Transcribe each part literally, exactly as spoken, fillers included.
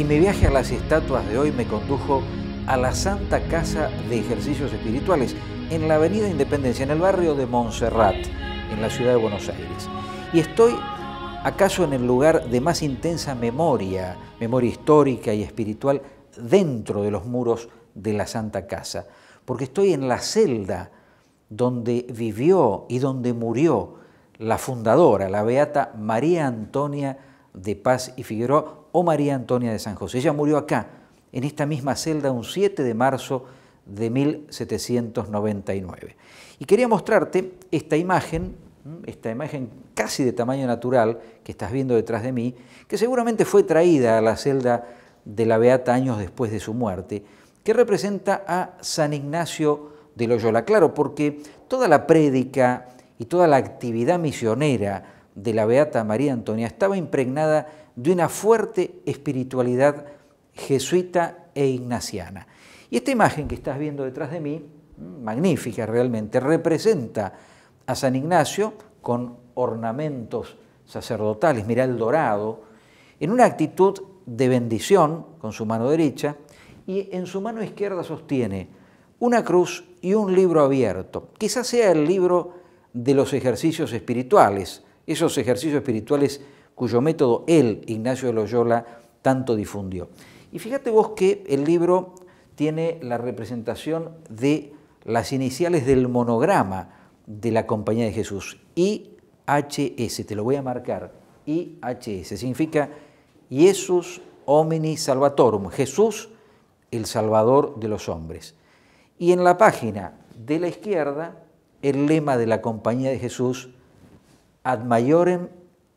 mi viaje a las estatuas de hoy me condujo a la Santa Casa de Ejercicios Espirituales en la Avenida Independencia, en el barrio de Montserrat, en la ciudad de Buenos Aires. Y estoy acaso en el lugar de más intensa memoria, memoria histórica y espiritual dentro de los muros de la Santa Casa, porque estoy en la celda donde vivió y donde murió la fundadora, la beata María Antonia de Paz y Figueroa o María Antonia de San José. Ella murió acá, en esta misma celda, un siete de marzo de mil setecientos noventa y nueve. Y quería mostrarte esta imagen, esta imagen casi de tamaño natural que estás viendo detrás de mí, que seguramente fue traída a la celda de la beata años después de su muerte, que representa a San Ignacio de Loyola. Claro, porque toda la prédica y toda la actividad misionera de la beata María Antonia estaba impregnada de una fuerte espiritualidad jesuita e ignaciana. Y esta imagen que estás viendo detrás de mí, magnífica realmente, representa a San Ignacio con ornamentos sacerdotales, mirá el dorado, en una actitud de bendición con su mano derecha, y en su mano izquierda sostiene una cruz y un libro abierto. Quizás sea el libro de los ejercicios espirituales, esos ejercicios espirituales cuyo método él, Ignacio de Loyola, tanto difundió. Y fíjate vos que el libro tiene la representación de las iniciales del monograma de la Compañía de Jesús, I H S, te lo voy a marcar, I H S, significa Iesus Homini Salvatorum, Jesús, el Salvador de los hombres. Y en la página de la izquierda, el lema de la Compañía de Jesús, Ad Maiorem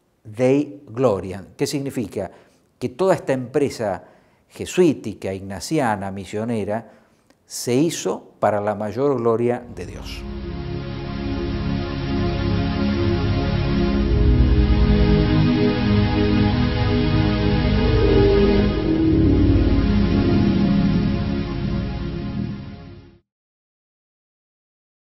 Dei Gloriam, que significa que toda esta empresa jesuítica, ignaciana, misionera, se hizo para la mayor gloria de Dios.